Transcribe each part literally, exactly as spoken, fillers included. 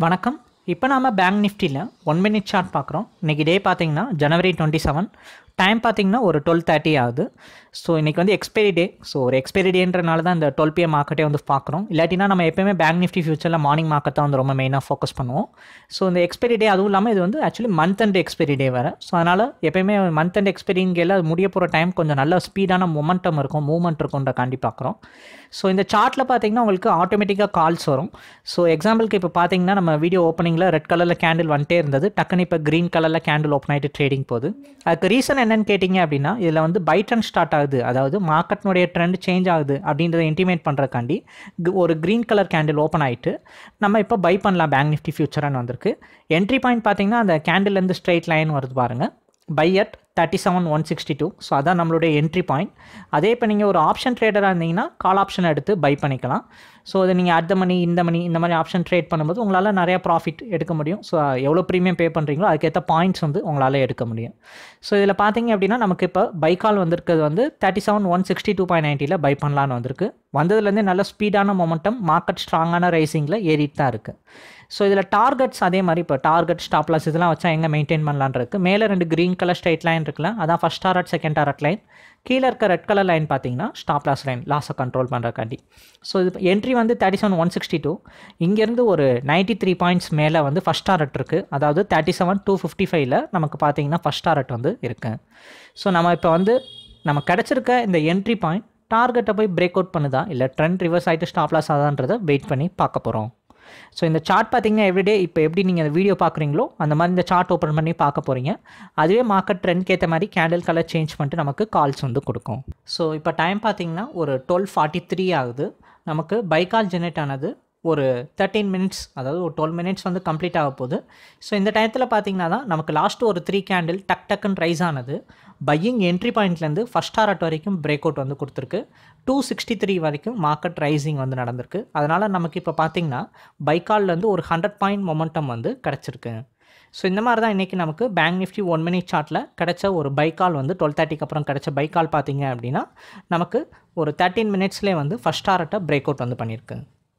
வணக்கம். இப்போ நாம பேங்க் நிஃப்டியில் ஒன் மினிட் சார்ட் பார்க்குறோம். இன்றைக்கி டே பார்த்தீங்கன்னா ஜனவரி டுவெண்ட்டி செவன் டைம் பார்த்தீங்கன்னா ஒரு டுவெல் தேர்ட்டி ஆகுது. ஸோ இன்றைக்கி வந்து எக்ஸ்பைரி டே. ஸோ ஒரு எக்ஸ்பைரி டேன்றனால தான் இந்த டுவெல் பிஎம் மார்க்கெட்டே வந்து பார்க்குறோம். இல்லாட்டினா நம்ம எப்போயுமே பேங்க் நிஃப்டி ஃபியூச்சரில் மார்னிங் மார்க்கெட் தான் வந்து ரொம்ப மெயினாக ஃபோக்கஸ் பண்ணுவோம். ஸோ இந்த எக்ஸ்பைரி டே அதுவும் இல்லாமல் இது வந்து actually month and expiry day வேறு. ஸோ அதனால் எப்போயுமே மந்த் அண்ட் எக்ஸ்பைரிங்கெல்லாம் அது முடிய போகிற டைம் கொஞ்சம் நல்ல ஸ்பீடான மொமெண்டம் இருக்கும், மூவ்மெண்ட் இருக்குன்ற காண்டி பார்க்குறோம். ஸோ இந்த சார்ட்டில் பார்த்தீங்கன்னா உங்களுக்கு ஆட்டோமேட்டிக்காக கால்ஸ் வரும். ஸோ எக்ஸாம்பிளுக்கு இப்போ பார்த்தீங்கன்னா நம்ம வீடியோ ஓப்பனிங்கில் ரெட் கலரில் கேண்டில் வந்துட்டே இருந்தது. டக்குன்னு இப்போ க்ரீன் கலரில் கேண்டில் ஓப்பன் ஆகிட்டு ட்ரேடிங் போகுது. அதுக்கு ரீசன் என்னன்னு கேட்டிங்க அப்படின்னா, இதில் வந்து பை ட்ரெண்ட் ஸ்டார்ட் ஆகுது, அதாவது மார்க்கெட்னுடைய ட்ரெண்ட் சேஞ்ச் ஆகுது அப்படின்றத இன்டிமேட் பண்ணுறக்காண்டி ஒரு க்ரீன் கலர் கேண்டில் ஓப்பன் ஆகிட்டு நம்ம இப்போ பை பண்ணலாம் பேங்க் நிஃப்டி ஃபியூச்சரானு வந்திருக்கு. என்ட்ரி பாயிண்ட் பார்த்தீங்கன்னா அந்த கேண்டில்லேருந்து ஸ்ட்ரெயிட் லைன் வருது பாருங்கள், buy at thirty seven one sixty two. So அதான் நம்மளுடைய என்ட்ரி பாயிண்ட். அதே இப்போ நீங்கள் ஒரு ஆப்ஷன் ட்ரேடராக இருந்தீங்கன்னா கால் ஆப்ஷன் எடுத்து பை பண்ணிக்கலாம். ஸோ அதை நீங்கள் அடுத்த மணி இந்த மணி இந்த மாதிரி ஆப்ஷன் ட்ரேட் பண்ணும்போது உங்களால் நிறையா ப்ராஃபிட் எடுக்க முடியும். ஸோ எவ்வளோ ப்ரீமியம் பே பண்ணுறீங்களோ அதுக்கேற்ற பாயிண்ட்ஸ் வந்து உங்களால் எடுக்க முடியும். ஸோ இதில் பார்த்தீங்க அப்படின்னா நமக்கு இப்போ பை கால் வந்திருக்கிறது வந்து thirty seven one sixty two point நைன்ட்டியில் பை பண்ணலான்னு வந்திருக்கு. வந்ததுலேருந்து நல்ல ஸ்பீடான மொமெண்டம், மார்க்கெட் ஸ்ட்ராங்கான ரைசிங்கில் ஏறிட்டு தான் இருக்குது. ஸோ இதில் டார்கெட்ஸ் அதே மாதிரி இப்போ டார்கெட் ஸ்டாப் லாஸ் இதெல்லாம் வச்சா எங்கே மெயின்டைன் பண்ணலான் இருக்குது. மேலே ரெண்டு க்ரீன் கலர் ஸ்ட்ரைட் லைன் இருக்குல்ல, அதான் first target second target line. கீழே இருக்க ரெட் கலர் லைன் பார்த்தீங்கன்னா ஸ்டாப் லாஸ் லைன், லாஸை கண்ட்ரோல் பண்ணுறக்காண்டி. ஸோ இது என்ட்ரி வந்து thirty seven one sixty two. இங்கேருந்து ஒரு நைன்ட்டி த்ரீ பாயிண்ட்ஸ் மேலே வந்து ஃபஸ்ட் டாரட் இருக்குது, அதாவது தேர்ட்டி செவன் டூ ஃபிஃப்டி ஃபைவ்ல நமக்கு பார்த்தீங்கன்னா ஃபஸ்ட் டாரட் வந்து இருக்குது. ஸோ நம்ம இப்போ வந்து நம்ம கிடச்சிருக்க இந்த என்ட்ரி பாயிண்ட் டார்கெட்டை போய் பிரேக் அவுட் பண்ணுதா இல்லை ட்ரெண்ட் ரிவர்ஸ் ஆகிட்டு ஸ்டாப் லாஸ் ஆதான்றதை வெயிட் பண்ணி பார்க்க போகிறோம். ஸோ இந்த சார்ட் பார்த்தீங்கன்னா எவ்ரிடே இப்போ எப்படி நீங்கள் இந்த வீடியோ பார்க்குறீங்களோ அந்த மாதிரி இந்த சார்ட் ஓப்பன் பண்ணி பார்க்க போகிறீங்க. அதுவே மார்க்கெட் ட்ரெண்ட்க்கு ஏற்ற மாதிரி கேண்டில் கலர் சேஞ்ச் பண்ணிட்டு நமக்கு கால்ஸ் வந்து கொடுக்கும். ஸோ இப்போ டைம் பார்த்தீங்கன்னா ஒரு டுவெல் ஃபார்ட்டி த்ரீ ஆகுது. நமக்கு பை கால் ஜெனரேட் ஆனது ஒரு தேர்ட்டீன் மினிட்ஸ், அதாவது ஒரு டுவெல் மினிட்ஸ் வந்து கம்ப்ளீட் ஆக போகுது. ஸோ இந்த டயத்தில் பார்த்தீங்கன்னா தான் நமக்கு லாஸ்ட்டு ஒரு த்ரீ கேண்டில் டக் டக்குன்னு ரைஸ் ஆனது. பையிங் என்ட்ரி பாயிண்ட்லேருந்து ஃபஸ்ட் டாரட் வரைக்கும் பிரேக் அவுட் வந்து கொடுத்துருக்கு. டூ சிக்ஸ்டி த்ரீ வரைக்கும் மார்க்கெட் ரைசிங் வந்து நடந்திருக்கு. அதனால் நமக்கு இப்போ பார்த்தீங்கன்னா பைக்கால்லேருந்து ஒரு ஹண்ட்ரட் பாயிண்ட் மொமெண்டம் வந்து கிடச்சிருக்கு. ஸோ இந்த மாதிரி தான் இன்றைக்கி நமக்கு பேங்க் நிஃப்டி ஒன் மினிட் சார்ட்டில் கிடச்ச ஒரு பைக்கால் வந்து டுவெல் தேர்ட்டிக்கு அப்புறம் கிடச்ச பைக்கால் பார்த்தீங்க அப்படின்னா நமக்கு ஒரு தேர்ட்டீன் மினிட்ஸ்லேயே வந்து ஃபஸ்ட் டாரட்டை பிரேக் அவுட் வந்து பண்ணியிருக்கு.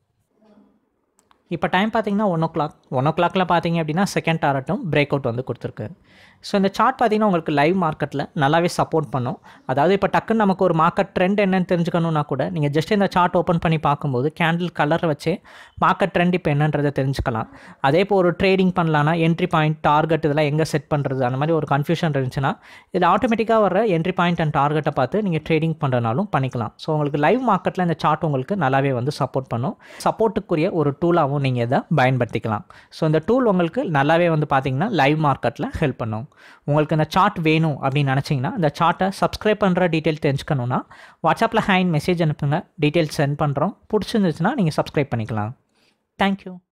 இப்போ டைம் பார்த்தீங்கன்னா ஒன் ஓ கிளாக் ஒன் ஓ கிளாக்கில் பார்த்தீங்க அப்படின்னா செகண்ட் டாரட்டும் பிரேக் அவுட் வந்து கொடுத்துருக்கு. ஸோ இந்த சார்ட் பார்த்தீங்கன்னா உங்களுக்கு லைவ் மார்க்கெட்டில் நல்லாவே சப்போர்ட் பண்ணும். அதாவது இப்போ டக்குன்னு நமக்கு ஒரு மார்க்கெட் ட்ரெண்ட் என்னன்னு தெரிஞ்சுக்கணுன்னா கூட நீங்கள் ஜஸ்ட் இந்த சார்ட் ஓப்பன் பண்ணி பார்க்கும்போது கேண்டில் கலரை வச்சே மார்க்கெட் ட்ரெண்ட் இப்போ என்னன்றதை தெரிஞ்சுக்கலாம். அதே இப்போ ஒரு ட்ரேடிங் பண்ணலான்னா என்ட்ரி பாயிண்ட் டார்கெட் இதெல்லாம் எங்கே செட் பண்ணுறது அந்த மாதிரி ஒரு கன்ஃபியூஷன் இருந்துச்சுன்னா இதில் ஆட்டோமேட்டிக்காக வர என்ட்ரி பாயிண்ட் அண்ட் டார்கெட்டை பார்த்து நீங்கள் ட்ரேடிங் பண்ணுறனாலும் பண்ணிக்கலாம். ஸோ உங்களுக்கு லைவ் மார்க்கெட்டில் இந்த சார்ட் உங்களுக்கு நல்லாவே வந்து சப்போர்ட் பண்ணும். சப்போர்ட்டுக்குரிய ஒரு டூலாகவும் நீங்கள் இதை பயன்படுத்திக்கலாம். ஸோ இந்த டூல் உங்களுக்கு நல்லாவே வந்து பார்த்தீங்கன்னா லைவ் மார்க்கெட்டில் ஹெல்ப் பண்ணும். உங்களுக்கு இந்த சார்ட் வேணும் அப்படின்னு நினச்சிங்கன்னா இந்த சார்ட்டை சப்ஸ்கிரைப் பண்ணுற டீட்டெயில் தெரிஞ்சுக்கணுன்னா வாட்ஸ்அப்பில் ஹேண்ட் மெசேஜ் அனுப்புங்க, டீட்டெயில்ஸ் சென்ட் பண்ணுறோம். பிடிச்சிருந்துச்சுன்னா நீங்கள் சப்ஸ்கிரைப் பண்ணிக்கலாம். தேங்க்யூ.